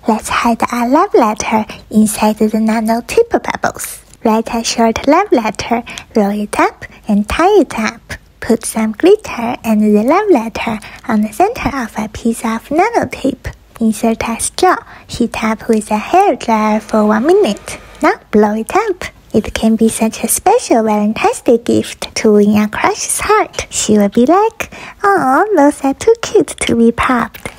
Let's hide our love letter inside the nano tip bubbles. Write a short love letter, roll it up and tie it up. Put some glitter and the love letter on the center of a piece of nano tape. Insert a straw, heat up with a hairdryer for 1 minute. Now blow it up. It can be such a special Valentine's Day gift to win a crush's heart. She will be like, "Oh, those are too cute to be popped."